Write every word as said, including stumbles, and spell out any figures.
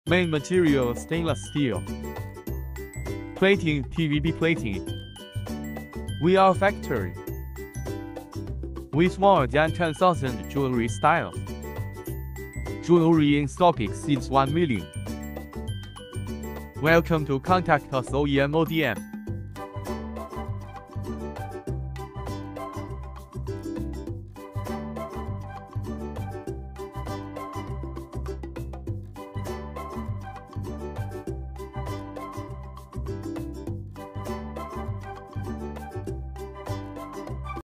Main material stainless steel. Plating P V B plating. We are factory with more than ten thousand jewelry style. Jewelry in stock exceeds one million. Welcome to contact us O E M O D M.